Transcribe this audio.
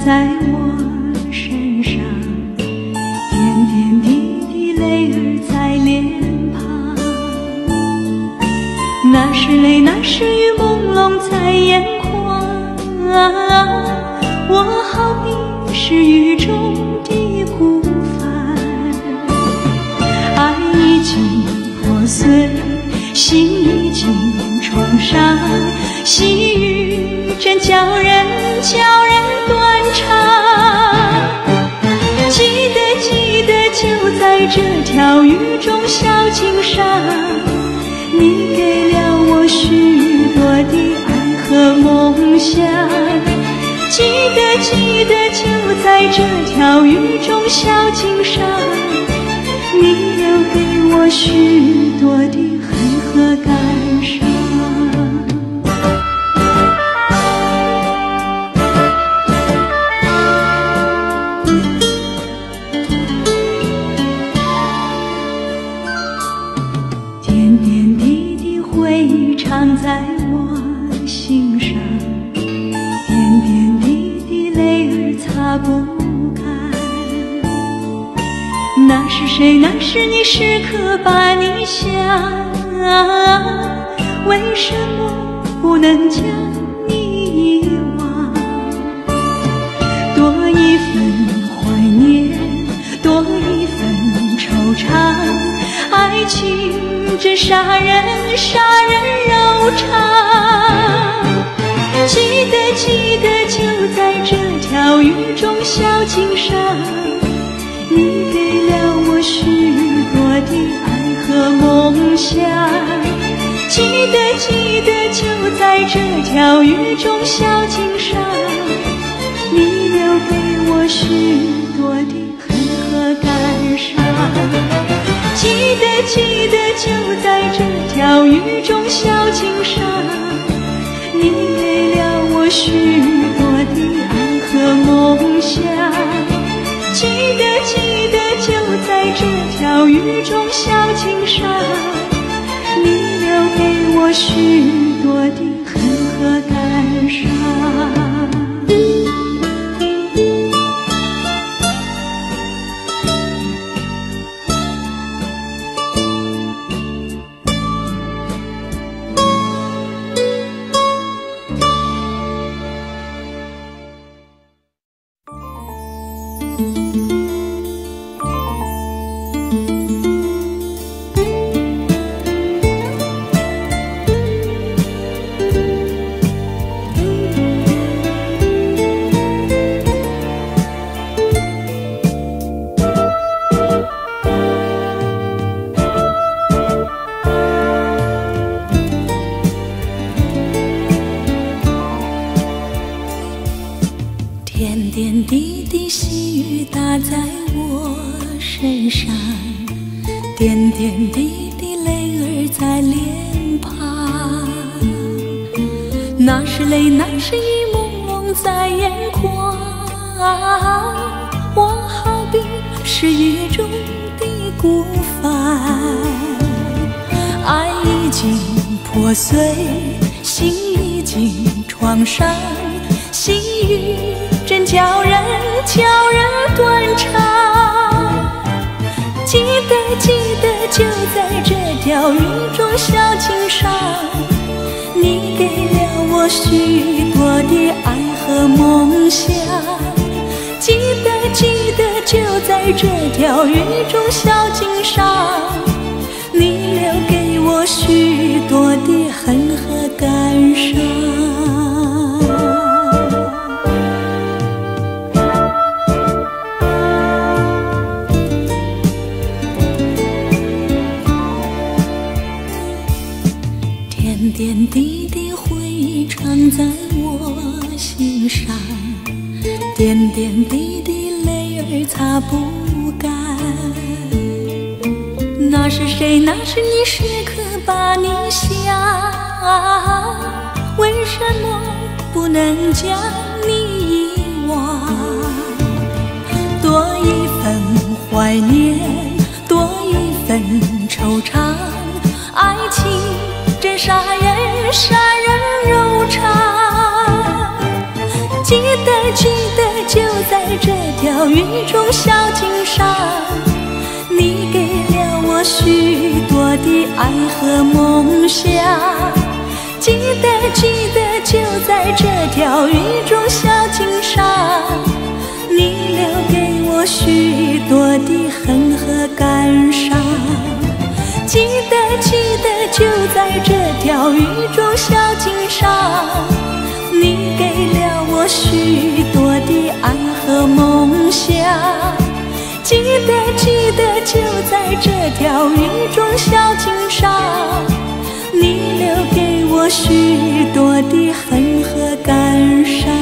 在我身上，点点滴滴泪儿在脸庞。那是泪，那是雨，朦胧在眼眶。我好比是雨中的孤帆，爱已经破碎，心已经创伤，细雨真叫人断肠。记得就在这条雨中小径上，你给了我许多的爱和梦想。记得就在这条雨中小径上，你留给我许多的恨和感伤。点点滴滴回忆常在我心上，点点滴滴泪儿擦不干。那是谁？那是你，时刻把你想。为什么不能将你遗忘？多一份怀念，多一份惆怅。爱情真杀人柔肠。记得就在这条雨中小径上，你给了我许多的爱和梦想。记得就在这条雨中小径上，你留给我许多的恨和感伤。记得就在这条雨中小径上，你给了我许多的爱和梦想。记得就在这条雨中小径上，你留给我许多的恨和感伤。 点点滴滴细雨打在我身上，点点滴滴泪儿在脸庞。那是泪，那是雨，朦胧在眼眶。我好比是雨中的孤帆，爱已经破碎，心已经创伤，细雨真叫人断肠。记得就在这条雨中小径上，你给了我许多的爱和梦想。记得就在这条雨中小径上，你留给我许多的恨和感伤。点点滴滴回忆常在我心上，点点滴滴泪儿擦不干。那是谁？那是你，时刻把你想。为什么不能将你遗忘？多一份怀念，多一份惆怅。爱情真杀人柔肠。 记得记得，就在这条雨中小径上，你给了我许多的爱和梦想。记得记得，就在这条雨中小径上，你留给我许多的恨和感伤。记得记得，就在这条雨中小径上，你给了我许多的爱和梦想。记得记得，就在这条雨中小径上，你留给我许多的恨和感伤。